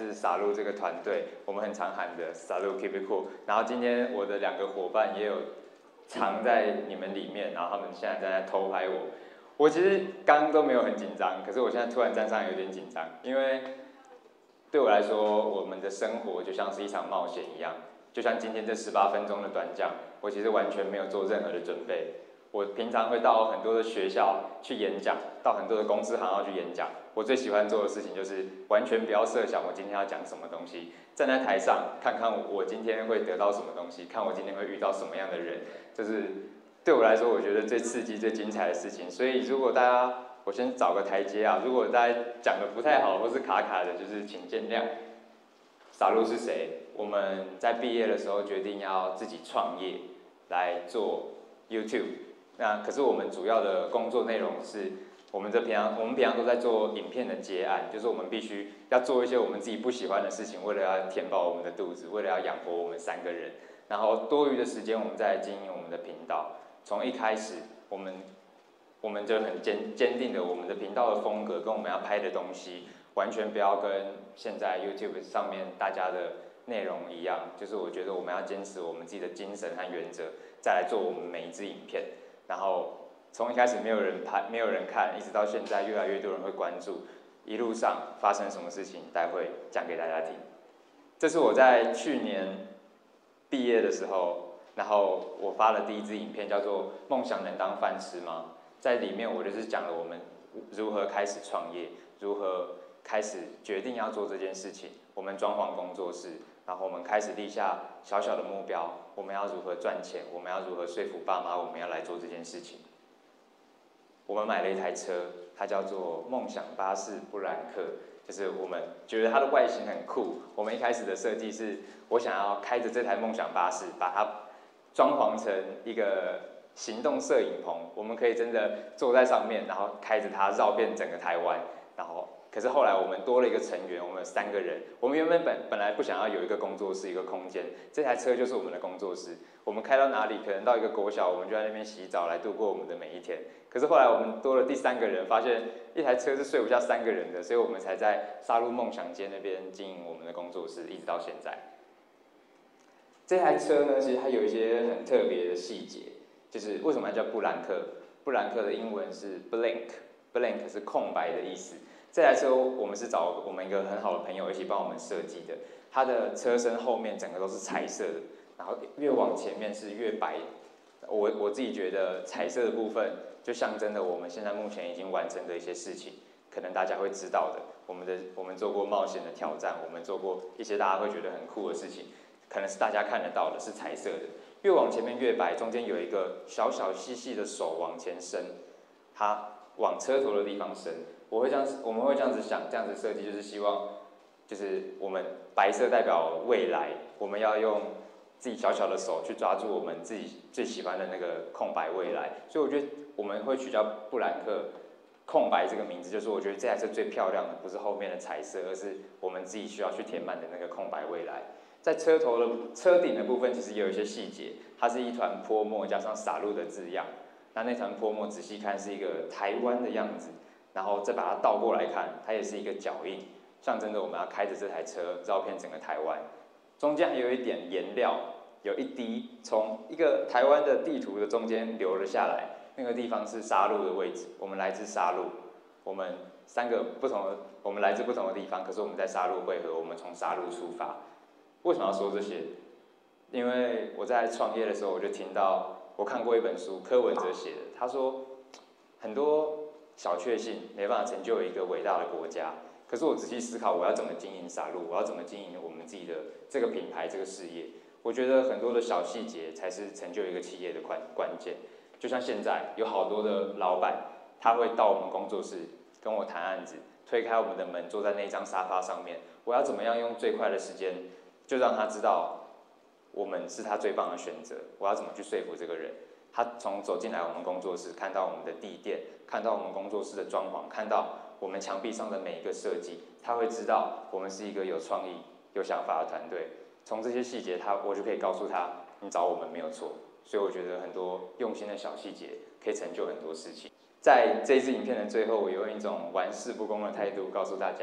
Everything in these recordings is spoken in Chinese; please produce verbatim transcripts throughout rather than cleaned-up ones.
自傻路这个团队，我们很常喊的傻路 keep it cool。然后今天我的两个伙伴也有藏在你们里面，然后他们现在在偷拍我。我其实刚刚都没有很紧张，可是我现在突然站上有点紧张，因为对我来说，我们的生活就像是一场冒险一样。就像今天这十八分钟的短讲，我其实完全没有做任何的准备。我平常会到很多的学校去演讲，到很多的公司行号去演讲。我最喜欢做的事情就是完全不要设想我今天要讲什么东西，站在台上看看我今天会得到什么东西，看我今天会遇到什么样的人，就是对我来说我觉得最刺激、最精彩的事情。所以如果大家，我先找个台阶啊，如果大家讲的不太好或是卡卡的，就是请见谅。傻路是谁？我们在毕业的时候决定要自己创业来做 YouTube。那可是我们主要的工作内容是，我们这平常我们平常都在做影片的接案，就是我们必须要做一些我们自己不喜欢的事情，为了要填饱我们的肚子，为了要养活我们三个人。然后多余的时间，我们再来经营我们的频道。从一开始，我们我们就很坚坚定的，我们的频道的风格跟我们要拍的东西，完全不要跟现在 YouTube 上面大家的内容一样。就是我觉得我们要坚持我们自己的精神和原则，再来做我们每一支影片。然后从一开始没有人拍，没有人看，一直到现在越来越多人会关注。一路上发生什么事情，待会讲给大家听。这是我在去年毕业的时候，然后我发了第一支影片，叫做《梦想能当饭吃吗》。在里面我就是讲了我们如何开始创业，如何开始决定要做这件事情。我们装潢工作室，然后我们开始立下小小的目标，我们要如何赚钱，我们要如何说服爸妈，我们要来做这件事情。我们买了一台车，它叫做梦想巴士布兰克，就是我们觉得它的外形很酷。我们一开始的设计是，我想要开着这台梦想巴士，把它装潢成一个行动摄影棚，我们可以真的坐在上面，然后开着它绕遍整个台湾。然后，可是后来我们多了一个成员，我们有三个人。我们原本本本来不想要有一个工作室，一个空间，这台车就是我们的工作室。我们开到哪里，可能到一个国小，我们就在那边洗澡来度过我们的每一天。可是后来我们多了第三个人，发现一台车是睡不下三个人的，所以我们才在沙鹿梦想街那边经营我们的工作室，一直到现在。这台车呢，其实它有一些很特别的细节，就是为什么它叫布兰克？布兰克的英文是 blank，blank 是空白的意思。这台车我们是找我们一个很好的朋友一起帮我们设计的，它的车身后面整个都是彩色的，然后越往前面是越白。我我自己觉得彩色的部分就象征了我们现在目前已经完成的一些事情，可能大家会知道的。我们的我们做过冒险的挑战，我们做过一些大家会觉得很酷的事情，可能是大家看得到的，是彩色的。越往前面越白，中间有一个小小细细的手往前伸，它往车头的地方伸。我会这样，我们会这样子想，这样子设计就是希望，就是我们白色代表未来，我们要用自己小小的手去抓住我们自己最喜欢的那个空白未来。所以我觉得我们会取叫布兰克空白这个名字，就是我觉得这台车最漂亮的不是后面的彩色，而是我们自己需要去填满的那个空白未来。在车头的车顶的部分，其实也有一些细节，它是一团泼墨加上洒入的字样。那那团泼墨仔细看是一个台湾的样子，然后再把它倒过来看，它也是一个脚印，象征着我们要开着这台车绕遍整个台湾。中间还有一点颜料，有一滴从一个台湾的地图的中间流了下来，那个地方是沙鹿的位置。我们来自沙鹿，我们三个不同的，我们来自不同的地方，可是我们在沙鹿汇合，我们从沙鹿出发。为什么要说这些？因为我在创业的时候，我就听到，我看过一本书，柯文哲写的，他说很多小确幸没办法成就一个伟大的国家。可是我仔细思考，我要怎么经营沙鹿，我要怎么经营我们自己的这个品牌、这个事业？我觉得很多的小细节才是成就一个企业的关关键。就像现在有好多的老板，他会到我们工作室跟我谈案子，推开我们的门，坐在那张沙发上面，我要怎么样用最快的时间？就让他知道我们是他最棒的选择。我要怎么去说服这个人？他从走进来我们工作室，看到我们的地垫，看到我们工作室的装潢，看到我们墙壁上的每一个设计，他会知道我们是一个有创意、有想法的团队。从这些细节，他我就可以告诉他，你找我们没有错。所以我觉得很多用心的小细节可以成就很多事情。在这一支影片的最后，我用一种玩世不恭的态度告诉大家，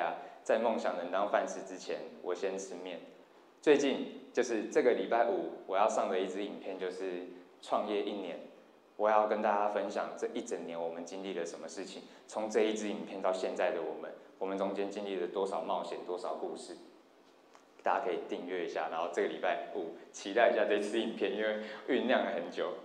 在梦想能当饭吃之前，我先吃面。最近就是这个礼拜五我要上的一支影片，就是创业一年，我要跟大家分享这一整年我们经历了什么事情，从这一支影片到现在的我们，我们中间经历了多少冒险，多少故事。大家可以订阅一下，然后这个礼拜五期待一下这支影片，因为酝酿了很久。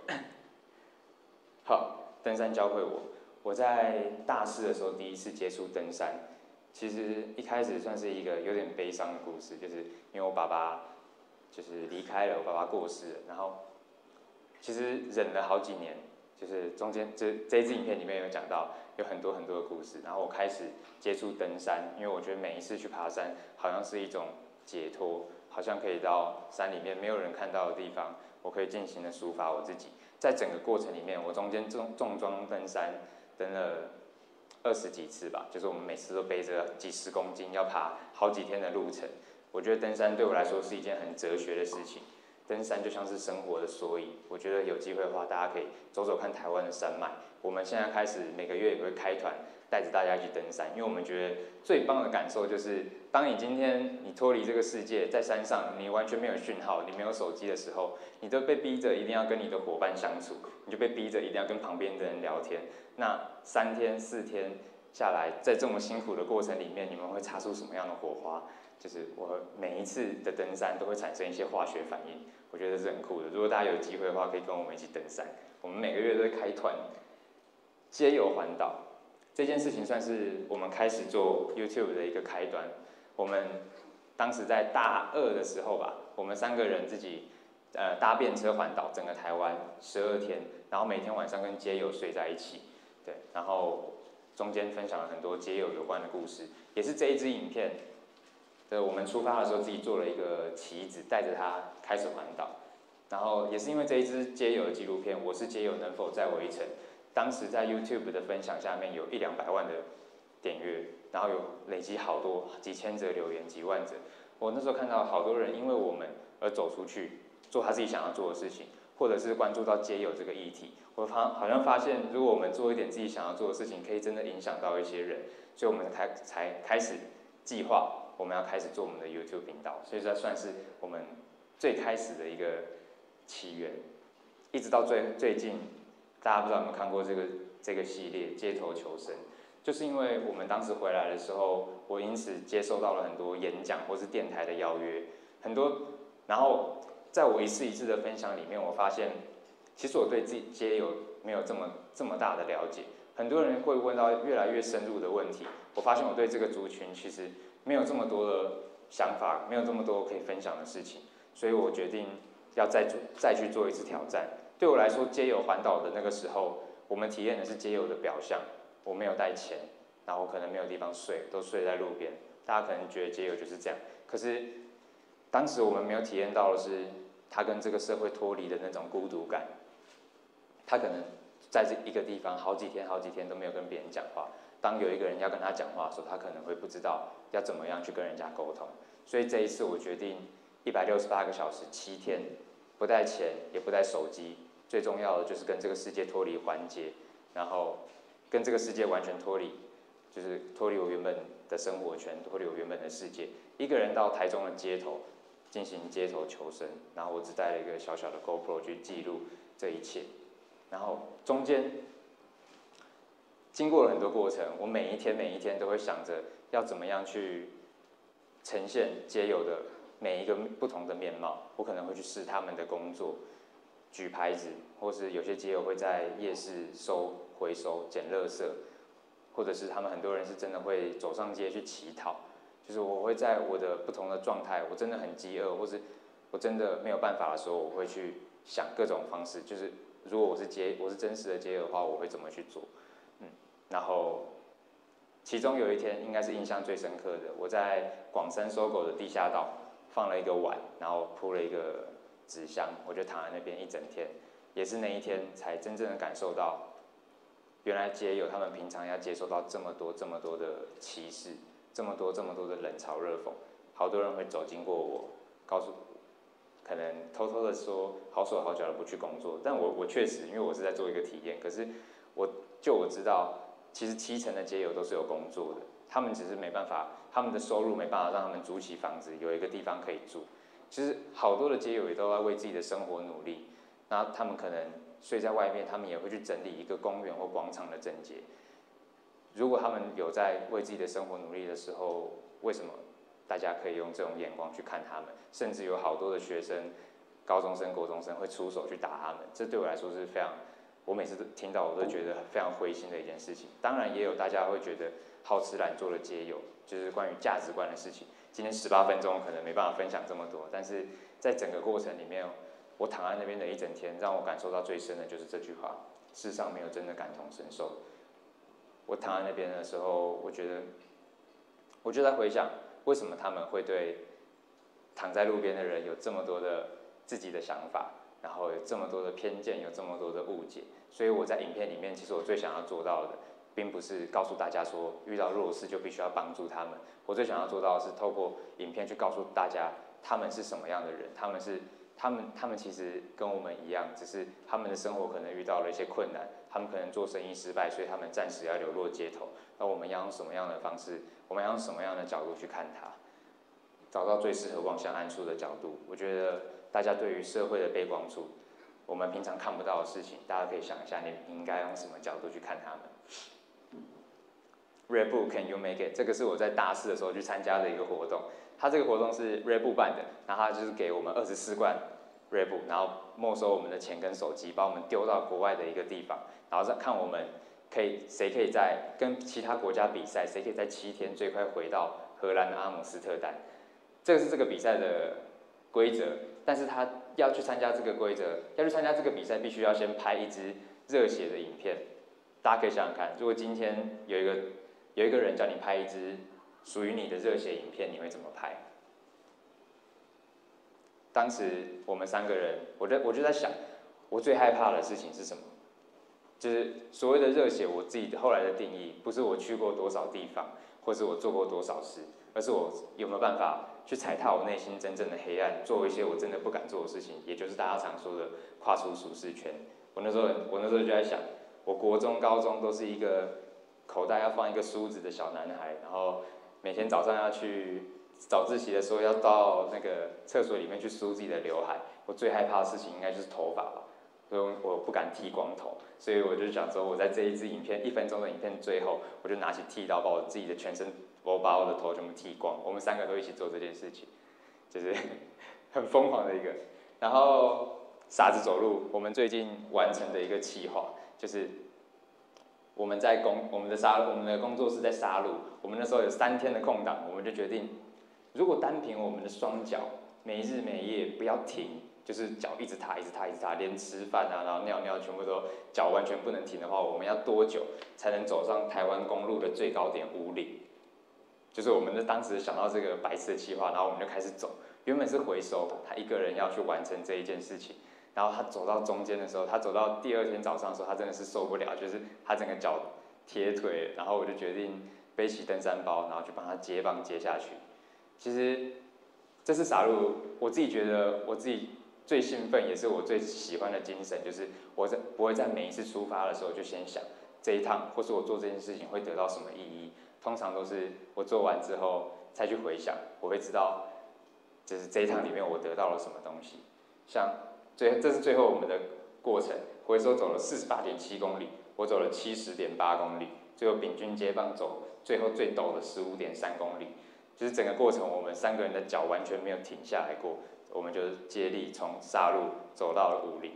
好，登山教会我，我在大四的时候第一次接触登山。其实一开始算是一个有点悲伤的故事，就是因为我爸爸就是离开了，我爸爸过世了，然后其实忍了好几年，就是中间这这一支影片里面有讲到有很多很多的故事，然后我开始接触登山，因为我觉得每一次去爬山好像是一种解脱，好像可以到山里面没有人看到的地方，我可以尽情的抒发我自己。在整个过程里面，我中间重重装登山登了二十几次吧，就是我们每次都背着几十公斤，要爬好几天的路程。我觉得登山对我来说是一件很哲学的事情，登山就像是生活的缩影。我觉得有机会的话，大家可以走走看台湾的山脉。我们现在开始每个月也会开团，带着大家去登山，因为我们觉得最棒的感受就是，当你今天你脱离这个世界，在山上你完全没有讯号，你没有手机的时候，你都被逼着一定要跟你的伙伴相处，你就被逼着一定要跟旁边的人聊天。那三天四天下来，在这么辛苦的过程里面，你们会擦出什么样的火花？就是我每一次的登山都会产生一些化学反应，我觉得是很酷的。如果大家有机会的话，可以跟我们一起登山。我们每个月都会开团，街游环岛这件事情算是我们开始做 YouTube 的一个开端。我们当时在大二的时候吧，我们三个人自己呃搭便车环岛整个台湾十二天，然后每天晚上跟街友睡在一起，对，然后中间分享了很多街友有关的故事，也是这一支影片。对，我们出发的时候自己做了一个旗子，带着它开始环岛。然后也是因为这一支街友的纪录片，我是街友能否载我一程，当时在 YouTube 的分享下面有一两百万的点阅，然后有累积好多几千则留言，几万则。我那时候看到好多人因为我们而走出去，做他自己想要做的事情，或者是关注到街友这个议题。我发好像发现，如果我们做一点自己想要做的事情，可以真的影响到一些人，所以我们才才开始计划。我们要开始做我们的 YouTube 频道，所以这算是我们最开始的一个起源，一直到最最近，大家不知道有没有看过这个这个系列《街头求生》，就是因为我们当时回来的时候，我因此接受到了很多演讲或是电台的邀约，很多，然后在我一次一次的分享里面，我发现，其实我对自己街友没有这么这么大的了解，很多人会问到越来越深入的问题，我发现我对这个族群其实没有这么多的想法，没有这么多可以分享的事情，所以我决定要再做再去做一次挑战。对我来说，街友环岛的那个时候，我们体验的是街友的表象，我没有带钱，然后可能没有地方睡，都睡在路边。大家可能觉得街友就是这样，可是当时我们没有体验到的是，他跟这个社会脱离的那种孤独感。他可能在这一个地方好几天、好几天都没有跟别人讲话。当有一个人要跟他讲话的时候，他可能会不知道要怎么样去跟人家沟通。所以这一次我决定一百六十八个小时七天，不带钱也不带手机，最重要的就是跟这个世界脱离环节，然后跟这个世界完全脱离，就是脱离我原本的生活圈，脱离我原本的世界。一个人到台中的街头进行街头求生，然后我只带了一个小小的 GoPro 去记录这一切，然后中间经过了很多过程，我每一天每一天都会想着要怎么样去呈现街友的每一个不同的面貌。我可能会去试他们的工作，举牌子，或是有些街友会在夜市收回收、捡垃圾，或者是他们很多人是真的会走上街去乞讨。就是我会在我的不同的状态，我真的很饥饿，或是我真的没有办法的时候，我会去想各种方式，就是如果我是街，我是真实的街友的话，我会怎么去做？嗯，然后其中有一天应该是印象最深刻的，我在广深搜狗的地下道放了一个碗，然后铺了一个纸箱，我就躺在那边一整天，也是那一天才真正的感受到，原来街友他们平常要接受到这么多这么多的歧视。这么多这么多的冷嘲热讽，好多人会走经过我，告诉我，可能偷偷的说好手好脚的不去工作，但我我确实因为我是在做一个体验，可是我就我知道，其实七成的街友都是有工作的， 他们只是没办法，他们的收入没办法让他们租起房子，有一个地方可以住。其实好多的街友也都在为自己的生活努力，那他们可能睡在外面，他们也会去整理一个公园或广场的整洁。如果他们有在为自己的生活努力的时候，为什么大家可以用这种眼光去看他们？甚至有好多的学生、高中生、国中生会出手去打他们，这对我来说是非常，我每次听到我都觉得非常灰心的一件事情。当然，也有大家会觉得好吃懒做的街友，就是关于价值观的事情。今天十八分钟可能没办法分享这么多，但是在整个过程里面，我躺在那边的一整天，让我感受到最深的就是这句话：世上没有真的感同身受。我躺在那边的时候，我觉得，我就在回想，为什么他们会对躺在路边的人有这么多的自己的想法，然后有这么多的偏见，有这么多的误解。所以我在影片里面，其实我最想要做到的，并不是告诉大家说遇到弱势就必须要帮助他们。我最想要做到的是透过影片去告诉大家他们是什么样的人，他们是他们他们其实跟我们一样，只是他们的生活可能遇到了一些困难，他们可能做生意失败，所以他们暂时要流落街头。那我们要用什么样的方式？我们要用什么样的角度去看它？找到最适合望向暗处的角度。我觉得大家对于社会的背光处，我们平常看不到的事情，大家可以想一下，你应该用什么角度去看他们。Red Bull Can You Make It？ 这个是我在大四的时候去参加的一个活动。它这个活动是 Red Bull 办的，然后它就是给我们二十四罐 Red Bull， 然后没收我们的钱跟手机，把我们丢到国外的一个地方，然后再看我们可以谁可以在跟其他国家比赛，谁可以在七天最快回到荷兰的阿姆斯特丹。这个是这个比赛的规则，但是他要去参加这个规则，要去参加这个比赛，必须要先拍一支热血的影片。大家可以想想看，如果今天有一个有一个人叫你拍一支属于你的热血影片，你会怎么拍？当时我们三个人，我就我就在想，我最害怕的事情是什么？就是所谓的热血，我自己后来的定义，不是我去过多少地方，或是我做过多少事，而是我有没有办法去踩踏我内心真正的黑暗，做一些我真的不敢做的事情，也就是大家常说的跨出舒适圈。我那时候，我那时候就在想，我国中、高中都是一个口袋要放一个梳子的小男孩，然后每天早上要去早自习的时候要到那个厕所里面去梳自己的刘海。我最害怕的事情应该就是头发吧。所以我不敢剃光头，所以我就想说，我在这一支影片一分钟的影片最后，我就拿起剃刀，把我自己的全身，我把我的头全部剃光。我们三个都一起做这件事情，就是很疯狂的一个。然后傻子走路，我们最近完成的一个企划，就是我们在工我们的沙我们的工作室在沙鹿，我们那时候有三天的空档，我们就决定，如果单凭我们的双脚，没日没夜不要停。就是脚一直踏，一直踏，一直踏，连吃饭啊，然后尿尿全部都脚完全不能停的话，我们要多久才能走上台湾公路的最高点五岭？就是我们的当时想到这个白痴的计划，然后我们就开始走。原本是回收，他一个人要去完成这一件事情，然后他走到中间的时候，他走到第二天早上的时候，他真的是受不了，就是他整个脚铁腿，然后我就决定背起登山包，然后去帮他接棒接下去。其实这是傻路，我自己觉得我自己。最兴奋也是我最喜欢的精神，就是我在不会在每一次出发的时候就先想这一趟，或是我做这件事情会得到什么意义。通常都是我做完之后才去回想，我会知道，就是这一趟里面我得到了什么东西。像最这是最后我们的过程，回收走了四十八点七公里，我走了七十点八公里，最后秉军接棒走最后最陡的十五点三公里。就是整个过程，我们三个人的脚完全没有停下来过。我们就是接力从沙鹿走到了武陵。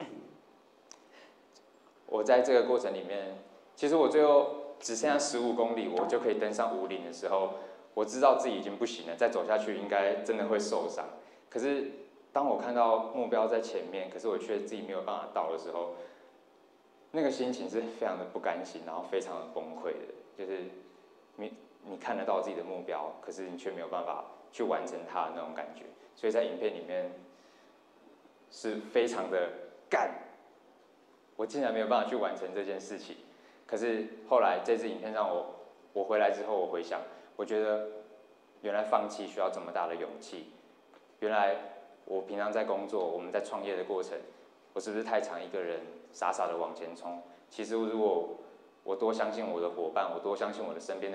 我在这个过程里面，其实我最后只剩下十五公里，我就可以登上武陵的时候，我知道自己已经不行了，再走下去应该真的会受伤。可是当我看到目标在前面，可是我却自己没有办法到的时候，那个心情是非常的不甘心，然后非常的崩溃的。就是你你看得到自己的目标，可是你却没有办法去完成它的那种感觉。所以在影片里面是非常的干，我竟然没有办法去完成这件事情。可是后来这支影片让我，我回来之后我回想，我觉得原来放弃需要这么大的勇气。原来我平常在工作，我们在创业的过程，我是不是太常一个人傻傻的往前冲？其实如果我多相信我的伙伴，我多相信我的身边的人，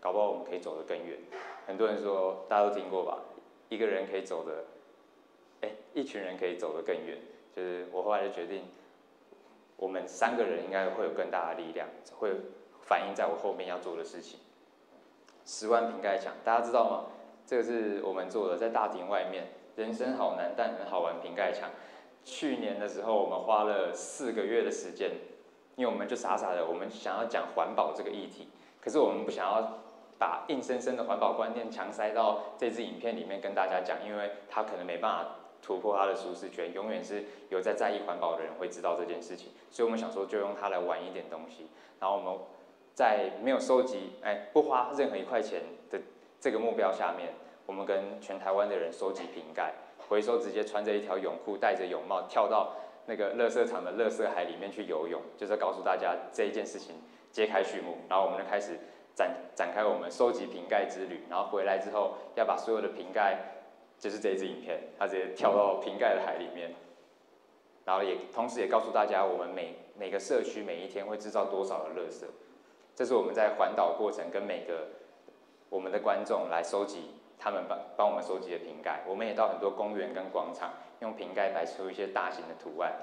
搞不好我们可以走得更远。很多人说，大家都听过吧？一个人可以走得，哎，一群人可以走得更远。就是我后来就决定，我们三个人应该会有更大的力量，会反映在我后面要做的事情。十万瓶盖墙，大家知道吗？这个是我们做的，在大庭外面，人生好难，但很好玩。瓶盖墙，去年的时候我们花了四个月的时间，因为我们就傻傻的，我们想要讲环保这个议题，可是我们不想要把硬生生的环保观念强塞到这支影片里面跟大家讲，因为他可能没办法突破他的舒适圈，永远是有在在意环保的人会知道这件事情，所以我们想说就用它来玩一点东西，然后我们在没有收集，哎，不花任何一块钱的这个目标下面，我们跟全台湾的人收集瓶盖，回收直接穿着一条泳裤，戴着泳帽跳到那个垃圾场的垃圾海里面去游泳，就是告诉大家这一件事情揭开序幕，然后我们就开始展展开我们收集瓶盖之旅，然后回来之后要把所有的瓶盖，就是这一支影片，它直接跳到瓶盖的海里面，然后也同时也告诉大家我们每每个社区每一天会制造多少的垃圾。这是我们在环岛过程跟每个我们的观众来收集他们帮帮我们收集的瓶盖，我们也到很多公园跟广场用瓶盖摆出一些大型的图案，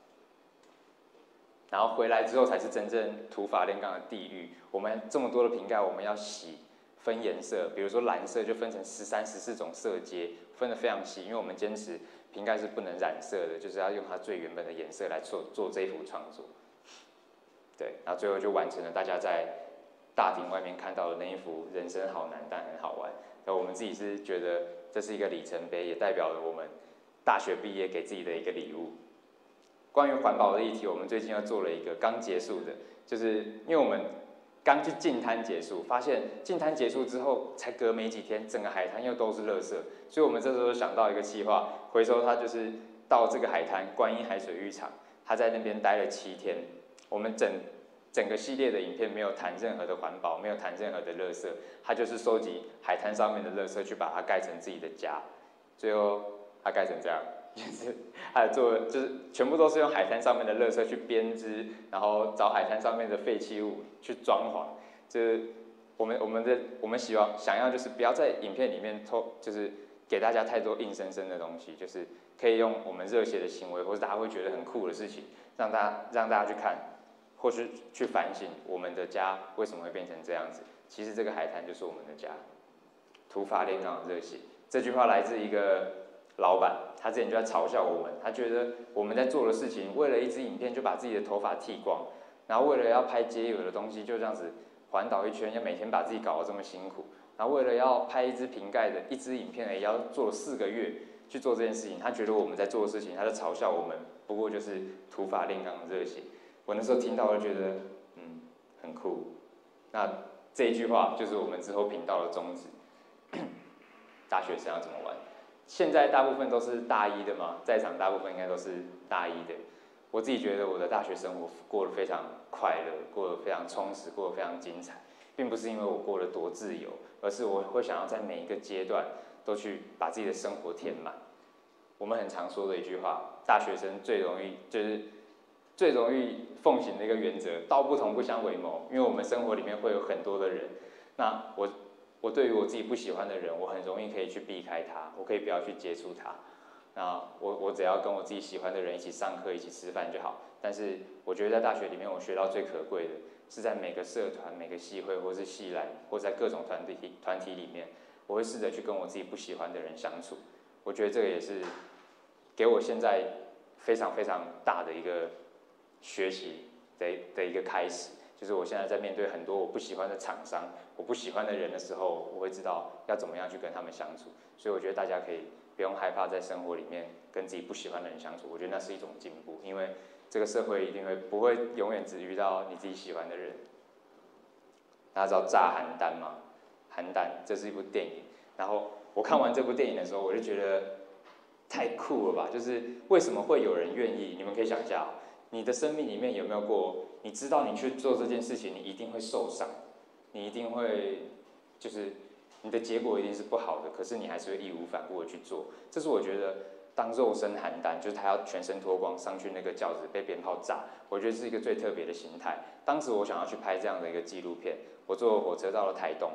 然后回来之后才是真正土法炼钢的地狱。我们这么多的瓶盖，我们要洗分颜色，比如说蓝色就分成十三、十四种色阶，分得非常细，因为我们坚持瓶盖是不能染色的，就是要用它最原本的颜色来做做这一幅创作。对，然后最后就完成了大家在大庭外面看到的那一幅人生好难但很好玩。然后我们自己是觉得这是一个里程碑，也代表了我们大学毕业给自己的一个礼物。关于环保的议题，我们最近又做了一个刚结束的，就是因为我们刚去净滩结束，发现净滩结束之后才隔没几天，整个海滩又都是垃圾，所以我们这时候想到一个计划，回收它就是到这个海滩观音海水浴场，他在那边待了七天。我们整整个系列的影片没有谈任何的环保，没有谈任何的垃圾，他就是收集海滩上面的垃圾去把它盖成自己的家，最后他盖成这样，就是他做就是全部都是用海滩上面的垃圾去编织，然后找海滩上面的废弃物去装潢，就是我们我们的我们希望想要就是不要在影片里面透就是给大家太多硬生生的东西，就是可以用我们热血的行为或者大家会觉得很酷的事情，让大家让大家去看。或是去反省我们的家为什么会变成这样子？其实这个海滩就是我们的家。土法炼钢的热血，这句话来自一个老板，他之前就在嘲笑我们，他觉得我们在做的事情，为了一支影片就把自己的头发剃光，然后为了要拍街友的东西就这样子环岛一圈，要每天把自己搞得这么辛苦，然后为了要拍一支瓶盖的一支影片，也要做四个月去做这件事情，他觉得我们在做的事情，他就嘲笑我们，不过就是土法炼钢的热血。我那时候听到，我就觉得，嗯，很酷。那这一句话就是我们之后频道的宗旨。大学生要怎么玩？现在大部分都是大一的嘛，在场大部分应该都是大一的。我自己觉得我的大学生活过得非常快乐，过得非常充实，过得非常精彩，并不是因为我过得多自由，而是我会想要在每一个阶段都去把自己的生活填满。我们很常说的一句话，大学生最容易就是。最容易奉行的一个原则，道不同不相为谋。因为我们生活里面会有很多的人，那我我对于我自己不喜欢的人，我很容易可以去避开他，我可以不要去接触他。那我我只要跟我自己喜欢的人一起上课，一起吃饭就好。但是我觉得在大学里面，我学到最可贵的是在每个社团、每个系会，或是系篮，或在各种团体团体里面，我会试着去跟我自己不喜欢的人相处。我觉得这个也是给我现在非常非常大的一个。学习的的一个开始，就是我现在在面对很多我不喜欢的厂商、我不喜欢的人的时候，我会知道要怎么样去跟他们相处。所以我觉得大家可以不用害怕在生活里面跟自己不喜欢的人相处，我觉得那是一种进步，因为这个社会一定会不会永远只遇到你自己喜欢的人。大家知道《炸邯郸》吗？邯郸这是一部电影，然后我看完这部电影的时候，我就觉得太酷了吧！就是为什么会有人愿意？你们可以想一下。你的生命里面有没有过？你知道你去做这件事情，你一定会受伤，你一定会，就是你的结果一定是不好的，可是你还是会义无反顾的去做。这是我觉得当肉身邯郸，就是他要全身脱光上去那个轿子被鞭炮炸，我觉得是一个最特别的心态。当时我想要去拍这样的一个纪录片，我坐火车到了台东，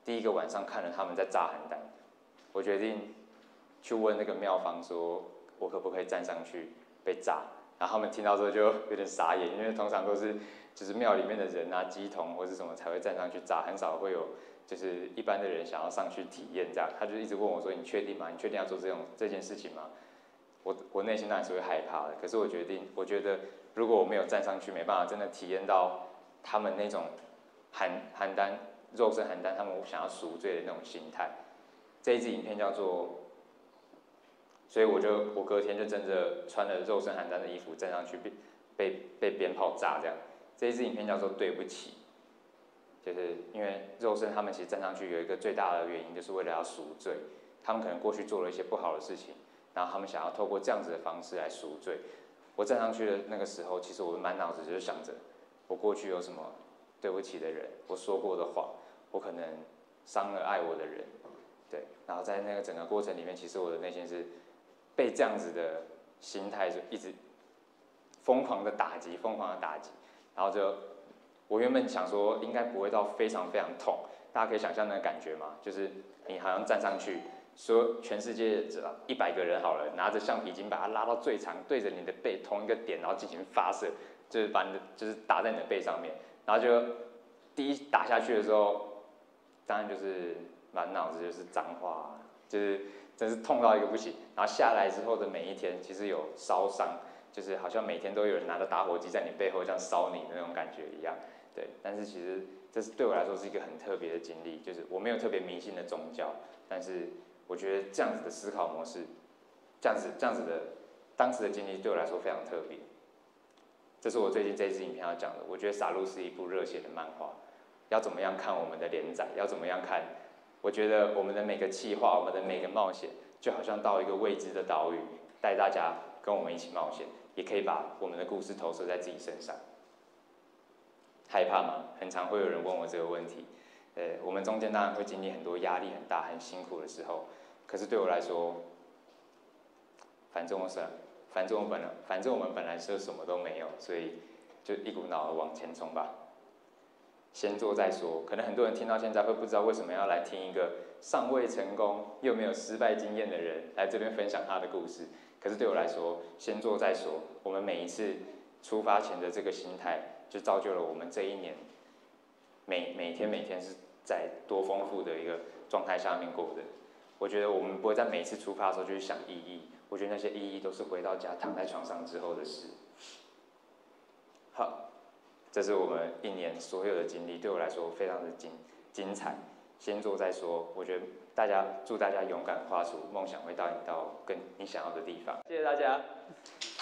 第一个晚上看了他们在炸邯郸，我决定去问那个庙方说，我可不可以站上去被炸？然后他们听到之后就有点傻眼，因为通常都是就是庙里面的人啊、乩童或是什么才会站上去炸，很少会有就是一般的人想要上去体验这样。他就一直问我说：“你确定吗？你确定要做这种这件事情吗？”我我内心当然是会害怕的，可是我决定，我觉得如果我没有站上去，没办法真的体验到他们那种邯邯郸肉身邯郸，他们想要赎罪的那种心态。这一支影片叫做，所以我就我隔天就真的穿了肉身邯郸的衣服站上去被被被鞭炮炸这样。这一支影片叫做对不起，就是因为肉身他们其实站上去有一个最大的原因，就是为了要赎罪，他们可能过去做了一些不好的事情，然后他们想要透过这样子的方式来赎罪。我站上去的那个时候，其实我满脑子就是想着，我过去有什么对不起的人，我说过的话，我可能伤了爱我的人，对。然后在那个整个过程里面，其实我的内心是被这样子的心态就一直疯狂的打击，疯狂的打击。然后就我原本想说，应该不会到非常非常痛，大家可以想象那个感觉吗？就是你好像站上去。说全世界只一百个人好了，拿着橡皮筋把它拉到最长，对着你的背同一个点，然后进行发射，就是把你的就是打在你的背上面，然后就第一打下去的时候，当然就是满脑子就是脏话，就是真是痛到一个不行。然后下来之后的每一天，其实有烧伤，就是好像每天都有人拿着打火机在你背后这样烧你的那种感觉一样，对。但是其实这是对我来说是一个很特别的经历，就是我没有特别迷信的宗教，但是。我觉得这样子的思考模式，这样子这样子的当时的经历对我来说非常特别。这是我最近这一支影片要讲的。我觉得《傻路》是一部热血的漫画，要怎么样看我们的连载，要怎么样看？我觉得我们的每个企划，我们的每个冒险，就好像到一个未知的岛屿，带大家跟我们一起冒险，也可以把我们的故事投射在自己身上。害怕吗？很常会有人问我这个问题。呃，我们中间当然会经历很多压力很大、很辛苦的时候，可是对我来说，反正我是，反正我本来，反正我们本来是什么都没有，所以就一股脑的往前冲吧，先做再说。可能很多人听到现在会不知道为什么要来听一个尚未成功又没有失败经验的人来这边分享他的故事。可是对我来说，先做再说。我们每一次出发前的这个心态，就造就了我们这一年每每天每天是。在多丰富的一个状态下面过的，我觉得我们不会在每一次出发的时候就去想意义，我觉得那些意义都是回到家躺在床上之后的事。好，这是我们一年所有的经历，对我来说非常的精精彩。先做再说，我觉得大家祝大家勇敢跨出，梦想会带你到更你想要的地方。谢谢大家。